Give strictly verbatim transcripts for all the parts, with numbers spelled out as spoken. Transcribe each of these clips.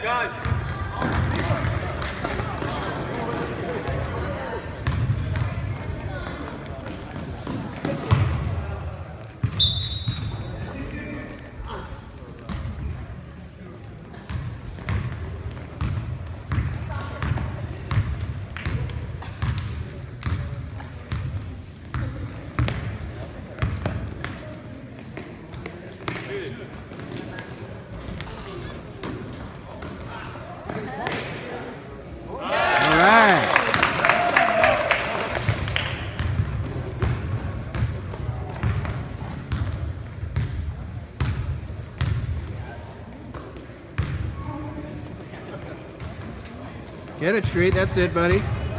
Get it straight, that's it, buddy.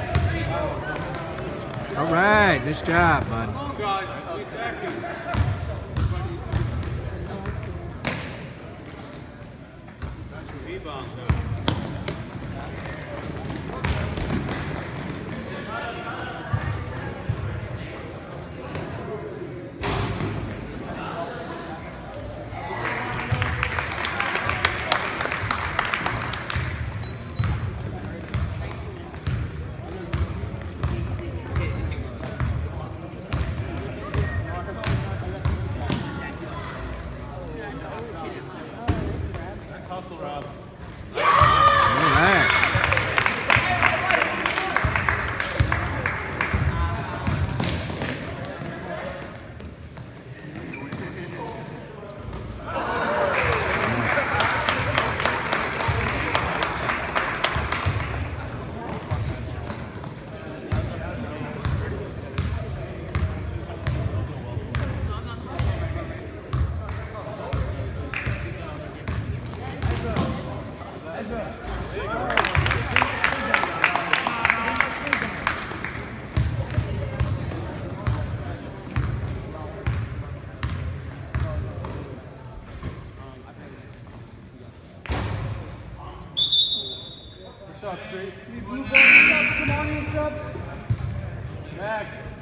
All right, nice job, bud. Come on, guys, we attacking. That's your rebound, though. Hustle, Rob. All right. Shot straight. Blue ball subs, come on in subs. Max.